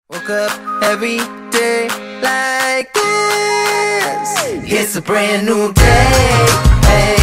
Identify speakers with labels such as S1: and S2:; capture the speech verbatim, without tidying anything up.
S1: Woke up every day like this. It's a brand new day. Hey.